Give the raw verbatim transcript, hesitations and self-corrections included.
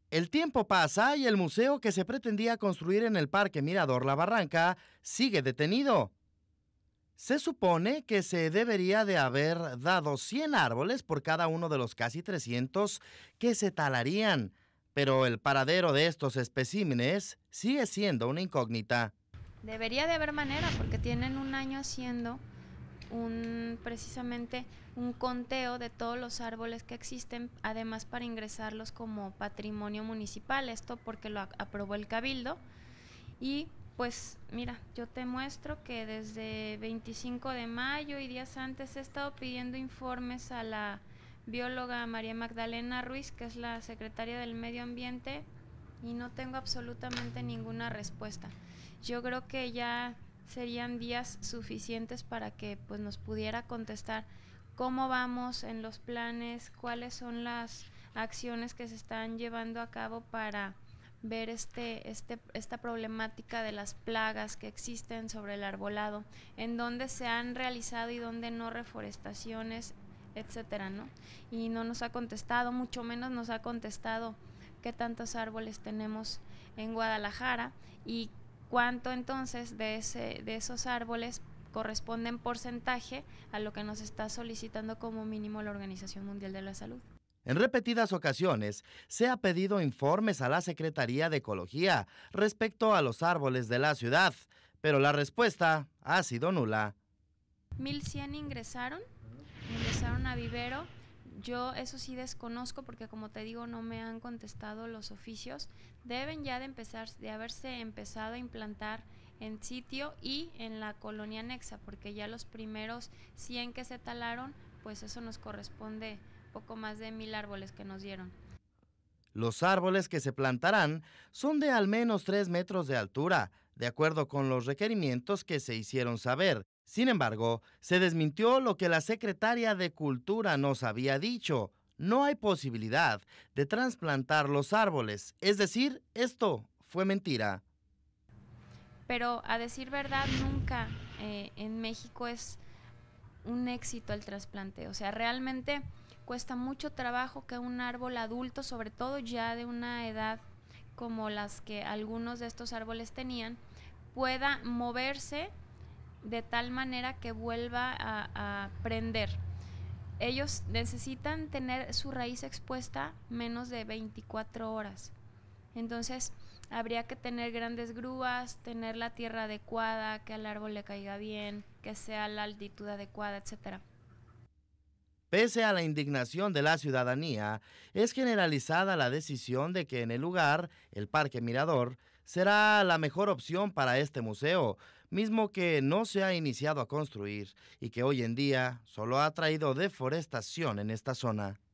El tiempo pasa y el museo que se pretendía construir en el Parque Mirador La Barranca sigue detenido. Se supone que se debería de haber dado cien árboles por cada uno de los casi trescientos que se talarían, pero el paradero de estos especímenes sigue siendo una incógnita. Debería de haber manera porque tienen un año haciendo un precisamente un conteo de todos los árboles que existen, además para ingresarlos como patrimonio municipal, esto porque lo aprobó el Cabildo. Y pues mira, yo te muestro que desde veinticinco de mayo y días antes he estado pidiendo informes a la bióloga María Magdalena Ruiz, que es la secretaria del Medio Ambiente, y no tengo absolutamente ninguna respuesta. Yo creo que ya serían días suficientes para que pues nos pudiera contestar cómo vamos en los planes, cuáles son las acciones que se están llevando a cabo para ver este, este, esta problemática de las plagas que existen sobre el arbolado, en dónde se han realizado y dónde no reforestaciones, etcétera, ¿no? Y no nos ha contestado, mucho menos nos ha contestado qué tantos árboles tenemos en Guadalajara y cuánto entonces de, ese, de esos árboles corresponde en porcentaje a lo que nos está solicitando como mínimo la Organización Mundial de la Salud. En repetidas ocasiones se ha pedido informes a la Secretaría de Ecología respecto a los árboles de la ciudad, pero la respuesta ha sido nula. mil cien ingresaron, ingresaron a vivero. Yo eso sí desconozco porque, como te digo, no me han contestado los oficios. Deben ya de empezar, de haberse empezado a implantar en sitio y en la colonia anexa, porque ya los primeros cien que se talaron, pues eso nos corresponde poco más de mil árboles que nos dieron. Los árboles que se plantarán son de al menos tres metros de altura, de acuerdo con los requerimientos que se hicieron saber. Sin embargo, se desmintió lo que la secretaria de Cultura nos había dicho. No hay posibilidad de trasplantar los árboles, es decir, esto fue mentira. Pero a decir verdad, nunca eh, en México es un éxito el trasplante. O sea, realmente cuesta mucho trabajo que un árbol adulto, sobre todo ya de una edad como las que algunos de estos árboles tenían, pueda moverse de tal manera que vuelva a, a prender. Ellos necesitan tener su raíz expuesta menos de veinticuatro horas. Entonces habría que tener grandes grúas, tener la tierra adecuada, que al árbol le caiga bien, que sea la altitud adecuada, etcétera. Pese a la indignación de la ciudadanía, es generalizada la decisión de que en el lugar, el Parque Mirador, será la mejor opción para este museo, mismo que no se ha iniciado a construir y que hoy en día solo ha traído deforestación en esta zona.